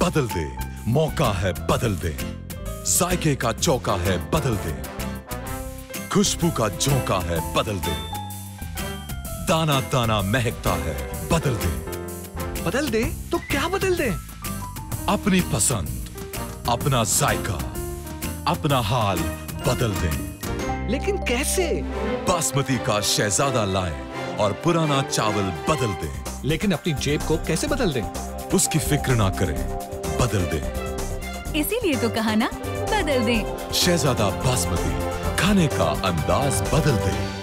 बदल दे, मौका है बदल दे। जायके का चौका है बदल दे, खुशबू का झोंका है बदल दे। दाना दाना महकता है बदल दे। बदल दे तो क्या बदल दे? अपनी पसंद, अपना जायका, अपना हाल बदल दे। लेकिन कैसे? बासमती का शहजादा लाएं और पुराना चावल बदल दे। लेकिन अपनी जेब को कैसे बदल दें? उसकी फिक्र ना करें, बदल दे। इसीलिए तो कहा ना, बदल दें। शहजादा बासमती, खाने का अंदाज बदल दे।